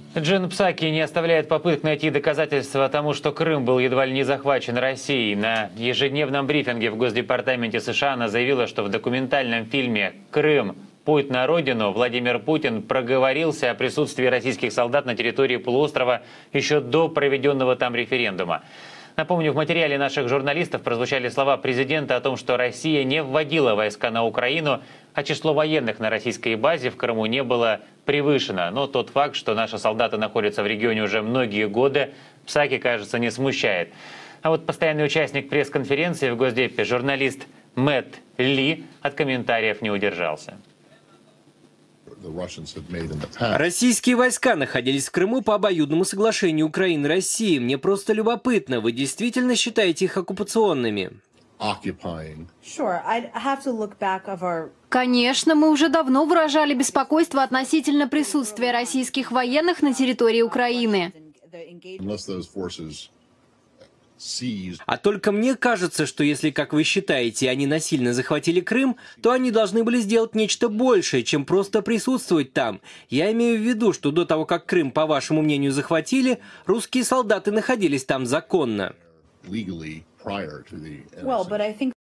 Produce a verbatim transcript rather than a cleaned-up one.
Джен Псаки не оставляет попыток найти доказательства тому, что Крым был едва ли не захвачен Россией. На ежедневном брифинге в Госдепартаменте США она заявила, что в документальном фильме «Крым. Путь на родину» Владимир Путин проговорился о присутствии российских солдат на территории полуострова еще до проведенного там референдума. Напомню, в материале наших журналистов прозвучали слова президента о том, что Россия не вводила войска на Украину, а число военных на российской базе в Крыму не было превышено. Но тот факт, что наши солдаты находятся в регионе уже многие годы, Псаки, кажется, не смущает. А вот постоянный участник пресс-конференции в Госдепе, журналист Мэтт Ли, от комментариев не удержался. Российские войска находились в Крыму по обоюдному соглашению Украины и России. Мне просто любопытно, вы действительно считаете их оккупационными? Конечно, мы уже давно выражали беспокойство относительно присутствия российских военных на территории Украины. А только мне кажется, что если, как вы считаете, они насильно захватили Крым, то они должны были сделать нечто большее, чем просто присутствовать там. Я имею в виду, что до того, как Крым, по вашему мнению, захватили, русские солдаты находились там законно.